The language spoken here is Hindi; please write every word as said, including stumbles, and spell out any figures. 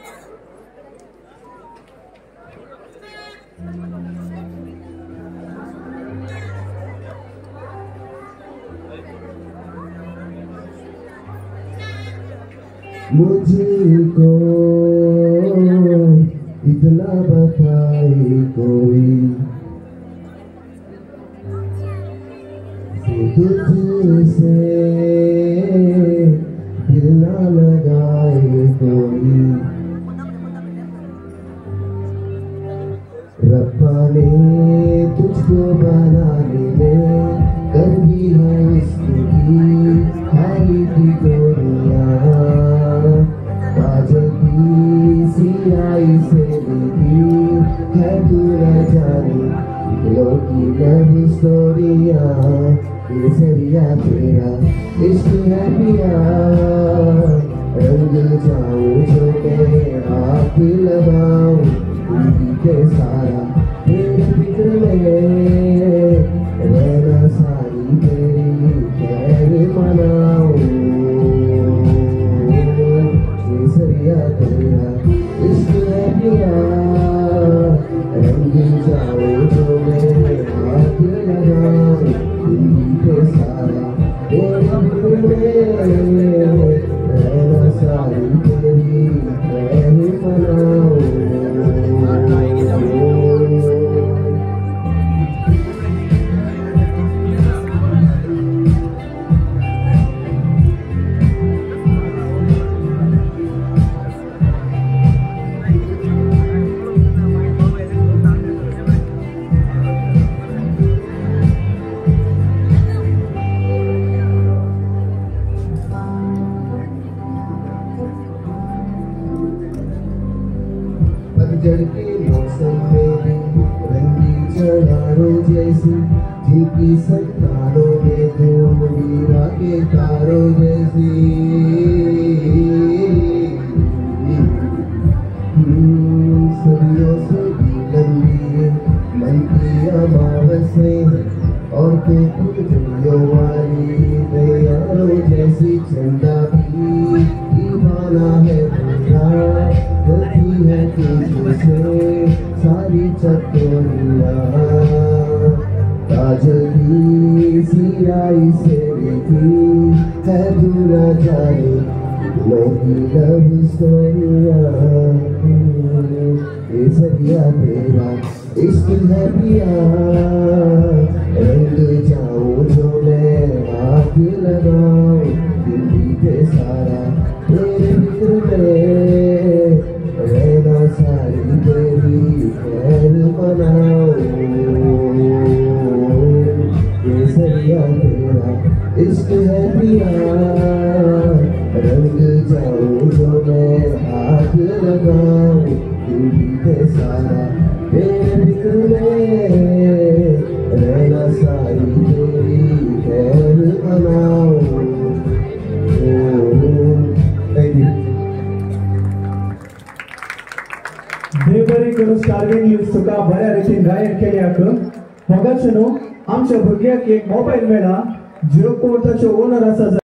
मुझको इतना बताए कोई तुझसे दिल ना लगाए कोई। रब्बा ने तुझको बनाने में कर दी है उसकी खाई की गोलियां। काजल की सियाही से लिखी है तू न जाने दिलों की लव स्टोरियां। केसरिया तेरा इश्क है पिया, रंग जाऊं जो मैं हाथ लगाऊं उनकी के सारा तेरे फिक्र में रहना सारी तेरी खैर मनाऊं। केसरिया तेरा इश्क है पिया, रंग जाऊं जो मैं हाथ लगाऊं उनकी के सारा तेरे फिक्र में रहना सारी तेरी खैर मनाऊं। पतझड़ के मौसम में भी रंगी चढ़ानों जैसी, जिनकी संतानों में दो मीरा के तारों जैसी। सदियों से भी लंबी मन की अमावस्याएं और तो फुलझड़ियों वाली दयालों जैसी। चंदा भी दीवाना है पूरा, गलती है तुझसे सारी चकोरियां। काजल की सियाही से लिखी है तू न जाने दिलों की लव स्टोरियां। केसरिया तेरा इश्क है पिया, रंग जाऊं जो मैं हाथ लगाऊं दिल्ली पे सारा तेरे फिक्र में रहना सारी तेरी खैर मनाऊं। केसरिया तेरा इश्क है पिया, रंग जाऊं जो मैं हाथ लगाऊं दिल्ली पे सारा तेरे फिक्र में रहना सारी तेरी खैर मनाऊं। देवबरी करून स्टारविन न्यूज तुका बऱ्या रितीन गायन केल्याक होगाचो न्हू आमच्या भुरग्याक एक मोबायल मेळ्ळा. झिरो फोर ताचो ओनर आसा